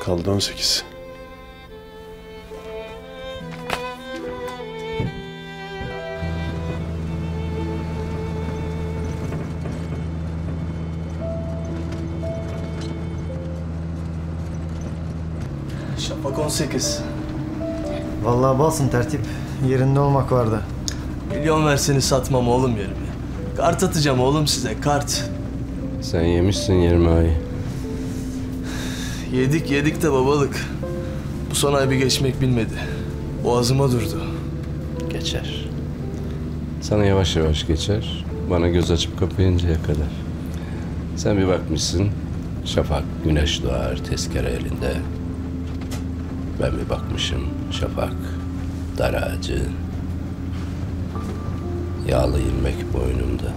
Kaldı 18. Şafak 18. Vallahi balsın tertip. Yerinde olmak vardı. Milyon verseni satmam oğlum yerime. Kart atacağım oğlum size, kart. Sen yemişsin 20 ayı. Yedik de babalık. Bu son ay bir geçmek bilmedi. Boğazıma durdu. Geçer. Sana yavaş yavaş geçer. Bana göz açıp kapayıncaya kadar. Sen bir bakmışsın. Şafak güneş doğar tezkere elinde. Ben bir bakmışım. Şafak dar ağacı. Yağlı ilmek boynumda.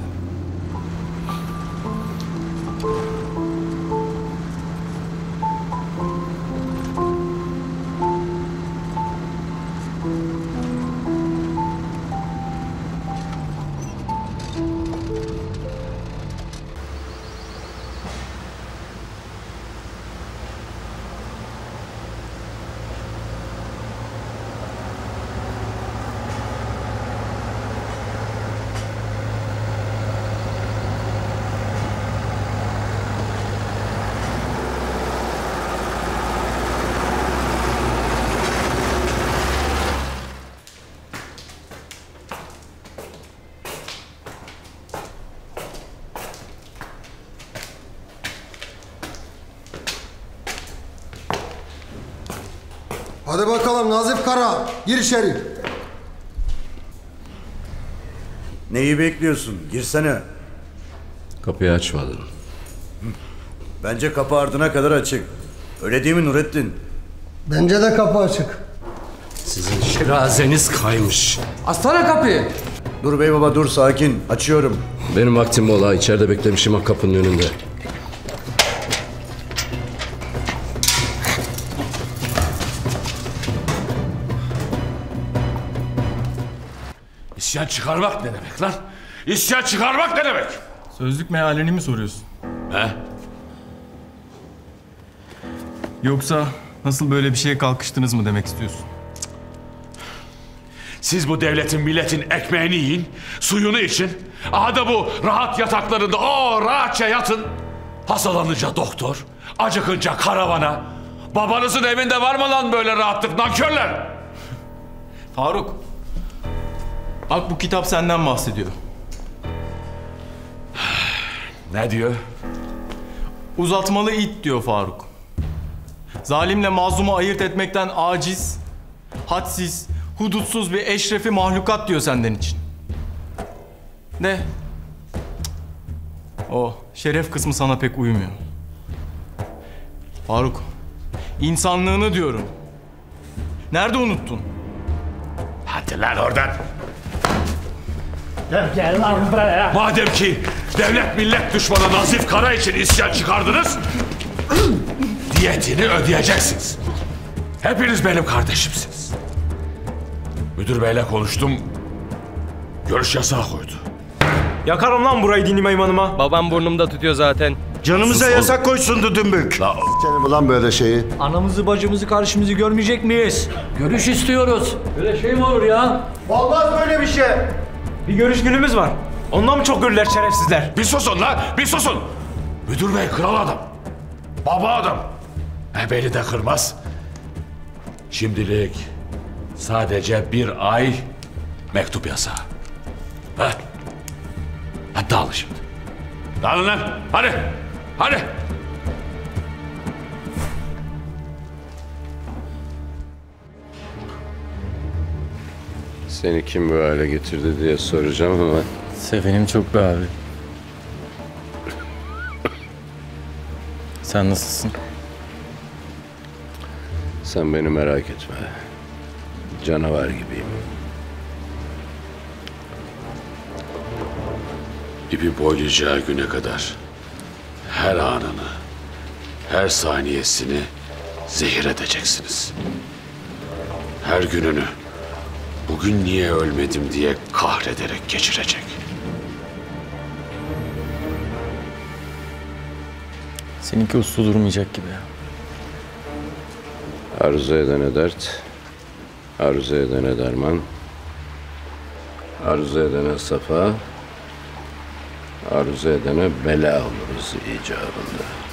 Hadi bakalım Nazif Kara, gir içeri. Neyi bekliyorsun? Girsene. Kapıyı açmadın. Bence kapı ardına kadar açık. Öyle değil mi Nurettin? Bence de kapı açık. Sizin şirazeniz kaymış. Açsana kapıyı. Dur bey baba dur, sakin. Açıyorum. Benim vaktim mola. İçeride beklemişim o kapının önünde. İsyan çıkarmak ne demek lan? İsyan çıkarmak ne demek? Sözlük mealini mi soruyorsun? He? Yoksa nasıl böyle bir şeye kalkıştınız mı demek istiyorsun? Siz bu devletin milletin ekmeğini yiyin, suyunu için. Aha da bu rahat yataklarında rahatça yatın. Hastalanınca doktor, acıkınca karavana. Babanızın evinde var mı lan böyle rahatlık nankörler? Faruk. Bak bu kitap senden bahsediyor. Ne diyor? Uzatmalı it diyor Faruk. Zalimle mazlumu ayırt etmekten aciz, hadsiz, hudutsuz bir eşrefi mahlukat diyor senden için. Ne? O şeref kısmı sana pek uymuyor. Faruk, insanlığını diyorum. Nerede unuttun? Hadi lan oradan. Gel lan buraya. Madem ki devlet millet düşmanı Nazif Kara için isyan çıkardınız, diyetini ödeyeceksiniz. Hepiniz benim kardeşimsiniz. Müdür beyle konuştum, görüş yasağı koydu. Yakarım lan burayı dinim imanıma. Babam burnumda tutuyor zaten. Canımıza yasak koysun dümbük. Seni bulan böyle şeyi. Anamızı bacımızı karşımızı görmeyecek miyiz? Görüş istiyoruz. Böyle şey mi olur ya? Olmaz böyle bir şey. Bir görüş günümüz var. Ondan mı çok görürler şerefsizler? Bir susun lan, bir susun. Müdür bey kral adam, baba adam. Beni de kırmaz. Şimdilik sadece bir ay mektup yasağı. Hadi dağılın şimdi. Dağılın lan, hadi, hadi. Seni kim bu hale getirdi diye soracağım ama... Sevenim çok be abi. Sen nasılsın? Sen beni merak etme. Canavar gibiyim. İpi boylayacağı güne kadar her anını, her saniyesini zehir edeceksiniz. Her gününü bugün niye ölmedim diye kahrederek geçirecek. Seninki uslu durmayacak gibi ya. Arzu edene dert, arzu edene derman, arzu edene safa, arzu edene bela oluruz icabında.